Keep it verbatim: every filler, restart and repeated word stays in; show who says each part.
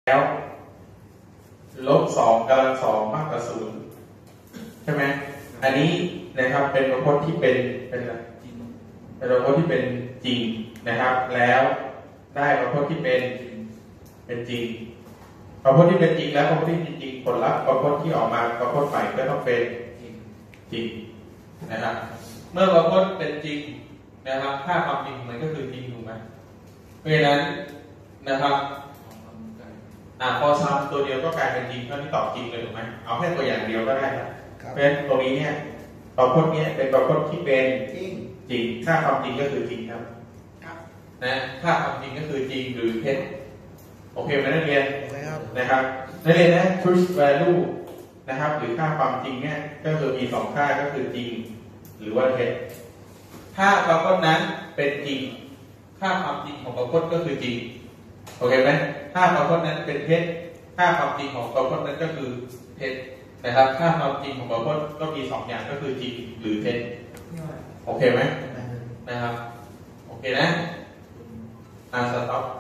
Speaker 1: แล้วลบสองกำลังสองมากกว่าศูนย์ใช่ไหมอันนี้นะครับเป็นประพจน์ที่เป็นเป็นอะไรเป็นประพจน์ที่เป็นจริงนะครับแล้วได้ประพจน์ที่เป็นเป็นจริงประพจน์ที่เป็นจริงแล้วประพจน์ที่จริงผลลัพธ์ประพจน์ที่ออกมาประพจน์ใหม่ก็ต้องเป็นจริงนะครับเมื่อประพจน์เป็นจริงนะครับค่าความจริงมันก็คือจริงถูกไหมเพราะฉะนั้นนะครับอ่าพอซ้ำตัวเดียวก็กลายเป็นจริงเท่าที่ตอบจริงเลยถูกไหมเอาแค่ตัวอย่างเดียวก็ได้นะเพราะฉะนั้นตรงนี้เนี่ยประพจน์เนี้ยเป็นประพจน์ที่เป็นจริงจริงค่าความจริงก็คือจริงครับนะค่าความจริงก็คือจริงหรือเท็จโอเคไหมนักเรียนนะครับนักเรียนนะ truth value นะครับหรือค่าความจริงเนี่ยก็คือมีสองค่าก็คือจริงหรือว่าเท็จถ้าประพจน์นั้นเป็นจริงค่าความจริงของประพจน์ก็คือจริงโอเคไหมถ้าประพจน์นั้นเป็นเท็จค่าความจริงของประพจน์นั้นก็คือเท็จนะครับค่าความจริงของประพจน์ก็มีสองอย่างก็คือจริงหรือเท็จโอเคไหมนะครับโอเคนะอ่าสต็อป